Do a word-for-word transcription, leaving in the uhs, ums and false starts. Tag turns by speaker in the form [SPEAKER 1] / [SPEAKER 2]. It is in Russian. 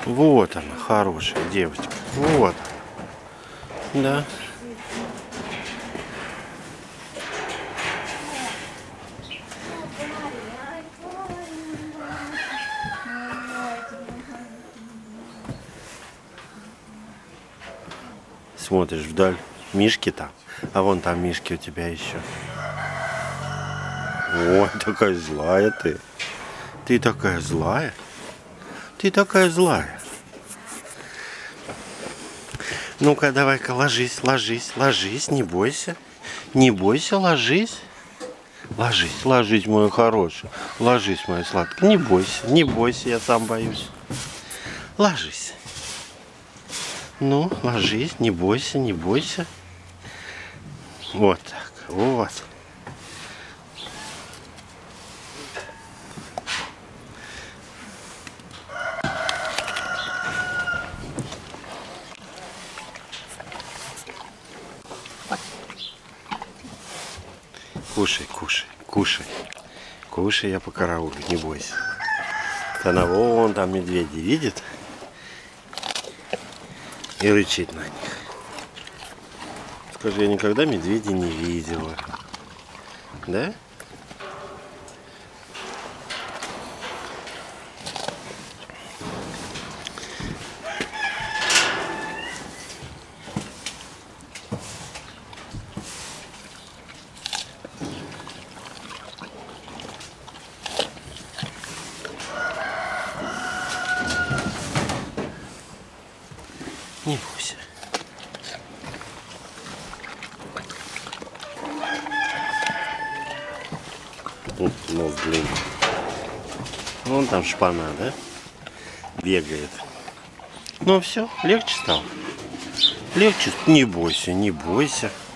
[SPEAKER 1] Вот она, хорошая девочка. Вот. Да. Смотришь вдаль. Мишки там. А вон там мишки у тебя еще. Ой, такая злая ты. Ты такая злая. Ты такая злая. Ну-ка, давай-ка ложись, ложись, ложись, не бойся. Не бойся, ложись. Ложись, ложись, мой хороший. Ложись, моя сладкая. Не бойся, не бойся, я сам боюсь. Ложись. Ну, ложись, не бойся, не бойся. Вот так, вот. Кушай, кушай, кушай. Кушай, я покараулю, не бойся. Она вон там медведи видит и рычит на них. Скажи, я никогда медведей не видела. Да? Не бойся. Ну, блин. Вон там шпана, да? Бегает. Ну все, легче стало. Легче. Не бойся, не бойся.